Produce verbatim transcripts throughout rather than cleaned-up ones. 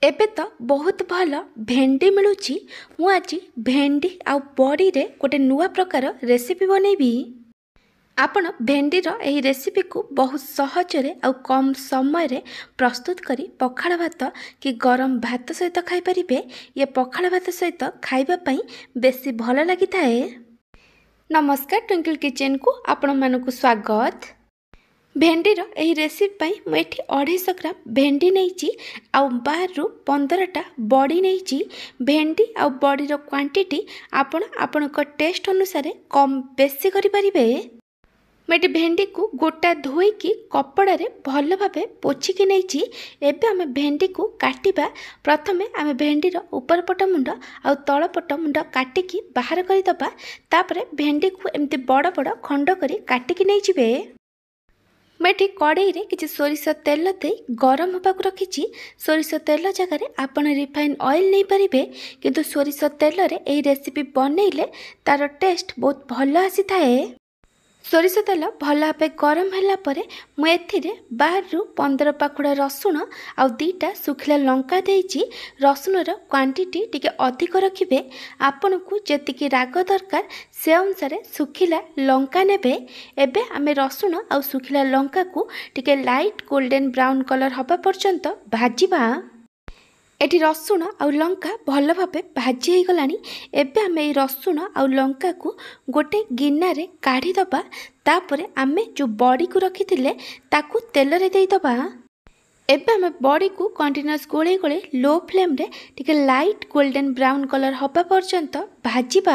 एबे तो बहुत भल भेंडी मिलूची। मु आज भेंडी आउ बड़ी रे गोटे नुआ प्रकार रेसिपी बनैबी। आपण भेंडीर एही रेसिपी को बहुत सहजरे आउ कम समय रे प्रस्तुत करी पखाड़ भात कि गरम भात सहित खाई परिबे। ये पखाड़ भात सहित खाइबा पई बेसी भल लागि थाए। नमस्कार, ट्विंकल किचन को आपण मानकु स्वागत। भेंडीर एही रेसिपी पाई मु एठी अढ़ाई ग्राम भेंडी नैची आउ बारु पंद्रहटा बड़ी नैची। भेंडी आउ बड़ीर क्वांटिटी आपण आपणक टेस्ट अनुसार कम बेसी करि परिबे। मैं भेंडी को गोटा धोईकी कपड़ा रे भल भावे पोछिकी नैची। एबे आमे भेंडी को काटिबा। प्रथमे आमे भेंडीर ऊपर पट मुंड आउ तल पट मुंड काटिकी बाहर करि दबा। तापरे भेंडी को एमती बड़ बड़ खंड करी काटिकी नैजिबे। मैं कड़ाई रे किसी सोरिष तेल दे गरम होगा रखी। सोरिष तेल जगह आपण रिफाइन ऑयल नहीं पारे, किंतु सोरिष तेल रे एही रेसिपी बनइले तार टेस्ट बहुत भल आसी थाए। सोरिष तेल भल भाव गरम होला परे मु एथिरे बारु पंद्रह पाखुड़ा रसुण आउ दीटा सुखिला लंका देइची। रसुणर क्वांटिटी टिके अधिक रखिबे। आपन को जेतिकी राग दरकार से अनुसार सुखिला लंका नेबे। एबे आमे रसुण आउ सुखिला लंका को टिके लाइट गोल्डन ब्राउन कलर हबा पर्यंत भाजिबा। एटी रसुण आउ लंका भल भावे भाजी हो गलानी। एबे आमे रसुण आउ लंका को गोटे गिन्ना रे काढ़ी दबा। तापरे आमे जो बड़ी को रखी थिले ताकू तेल रे देई दबा। एबे आमे बड़ी को कंटिन्यूअस गोळे गोळे लो फ्लेम रे टिके लाइट गोल्डन ब्राउन कलर हबा पर्यंत भाजीबा।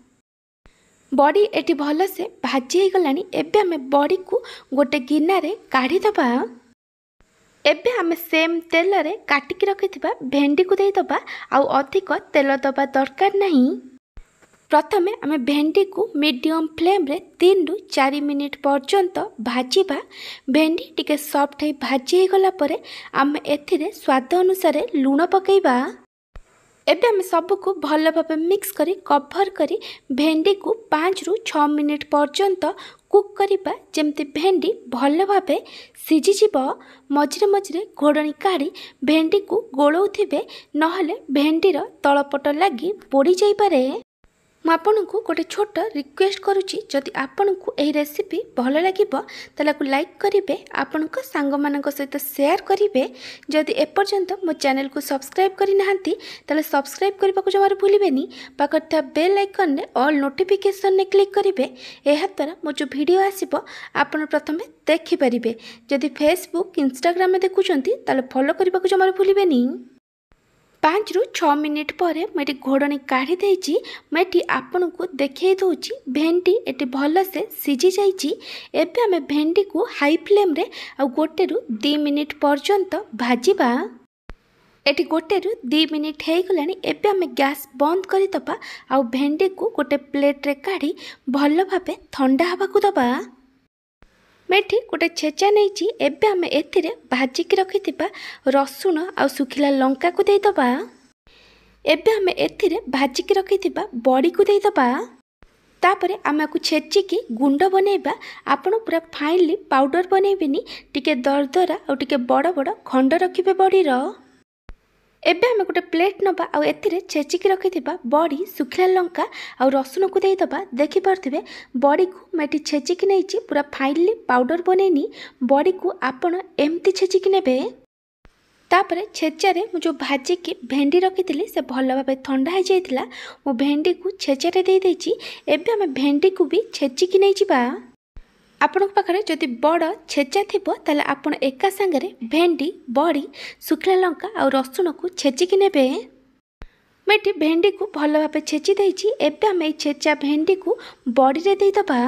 बड़ी एटी भल से भाजी हो गलानी। एबे आमे बड़ी को गोटे गिन्ना रे काढ़ी दबा। एबे आमे सेम तेल रे काटिकी रखिथिबा भेंडी को देई दबा। आउ अधिक तेल दबा दरकार नहीं। प्रथमे आमे भेंडी को मीडियम फ्लेम रे तीन रु चार मिनिट पर्यंत भाजीबा। भेंडी टिके सॉफ्ट है भाजी हो गला परे आमे एथिरे स्वाद अनुसार लूण पकेइबा। एबे आमे सब को भल भावे मिक्स करी कवर करी भेंडी को पाँच रु छः मिनिट पर्यंत कुक करिबा। जेमती भेंडी भल भावे सिझी जिवो। मझिरे मझिरे घोड़नी काढ़ी भेंडी को गोलौथिबे, नहले भेंडीर तलपट लगी पोड़ी जाई पारे। मु आपनकु गोटे छोट रिक्वेस्ट करुची, जदि आपनकु एही रेसिपी भल लागिबो ताला को लाइक करिवे, आपनक सांग मानक सहित शेयर करिवे। जदि एपर्यंत मो चैनल को सब्सक्राइब करि नाहंती ताले सब्सक्राइब करबा को जमार भूलिबेनी। पाखर था बेल आइकन ने ऑल नोटिफिकेशन ने क्लिक करिवे। एहा द्वारा मो जो वीडियो आसीबो आपन प्रथमे देखि परिबे। जदि फेसबुक इंस्टाग्राम में देखुचंती ताले फॉलो करबा को जमार भूलिबेनी। पाँच रु छः मिनिट पर मैं घोड़नी काढ़ी देइची। मैं आपन को देखे दूची भेंडी एटी भल से सिझी जाइची। एबे आमे भेंडी को हाई फ्लेम रे आ गोटे रु दी मिनिट पर्यंत भाजीबा। एटी गोटे रु दी मिनिट हे गलानी। एबे आमे गैस बंद करि दबा। आ भेंडी को गोटे प्लेट रे काढ़ी भल भावे ठंडा हवा को दबा। मैं गोटे छेचा नहीं। एबे आमे एथिरे भाजिकी रखिथिबा रसुण आउ सुखिला लंका को देई दबा। एबे आमे एथिरे भाजिकी रखिथिबा बड़ी को देई दबा। तापरे आमे को छेचिकी गुंड बनेबा। आपण पूरा फाइनली पाउडर बनेबिनी, टिके दरदरा आउ टिके बड़ बड़ खंड रखिबे बड़ीर। एबे आमे गोटे प्लेट नबा आउ एथिरे छेचिकी रखिथिबा बड़ी सुखिला लंका आउ रसुण को देई दबा। देखि पारथिबे बड़ी को मैं छेचिकी नैची, पूरा फाइनली पाउडर बनेनी। बड़ी को आपण एमती छेचिकी नेबे। तापरे छेचारे मु जो भाजिकी भेंडी रखिथिली से भल भावे ठंडा हो जाइतिला। मु भेंडी को छेचारे देई देइची। एबे आमे भेंडी को भी छेचिकी नै जिबा। आपन पाखरे जदि बड़ छेचा थिबो ताले आपण एका संगरे भेंडी बड़ी सुखिला लंका और रसुण को छेचिकी नेबे। मैं भेंडी को भल भावे छेची देइची। एबे आमे छेचा भेंडी को बड़ी रे देई दबा।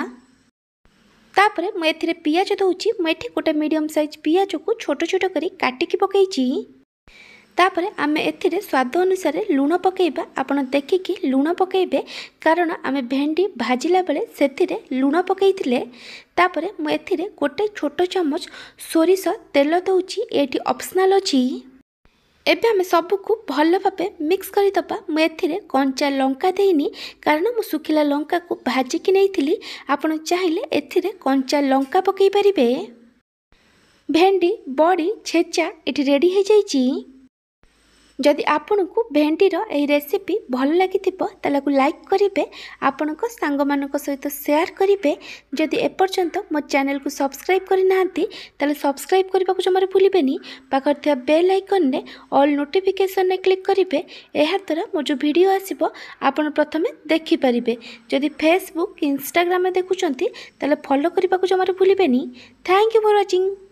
तापरे मु एथिरे पियाज दउची। मु एठी गोटे मीडियम साइज पियाज को छोट छोट करी काटिकी पकेइची। तापरे आमे एथिरे स्वाद अनुसार लूण पकेइबा। आपण देखिकी लूण पकेइबे, कारण आमे भेंडी भाजिला बेले सेथिरे लूण पकेइथिले। तापरे मु एथिरे गोटे छोट चमच सोरिष तेल दउची। एटी ऑप्शनल अछि। एबे आमे सब को भल भावे मिक्स करि दबा। मु एथिरे कंचा लंका देइनी, कारण मु सुखिला लंका को भाजिकी नैथिली। आपण चाहिले एथिरे कंचा लंका पकेइ परिबे। भेंडी बड़ी छेचा एटी रेडी हो जाइची। जदि आपनकु भेंडीर एही रेसिपी भल लागिथिबो तालाकु लाइक करिवे, आपनक सांगमानक सहित शेयर करिवे। जदि एपर्यंत मो चैनल को सब्सक्राइब करि नाहंती ताले सब्सक्राइब करबाकु जमारे भूलिबेनी। पाखर थिया बेल आइकन ने ऑल नोटिफिकेशन ने क्लिक करिवे। एहा द्वारा मो जो वीडियो आसीबो आपण प्रथमे देखि परिबे। जदि फेसबुक इंस्टाग्राम में देखुचंती ताले फॉलो करबाकु जमारे भूलिबेनी। Thank you for watching.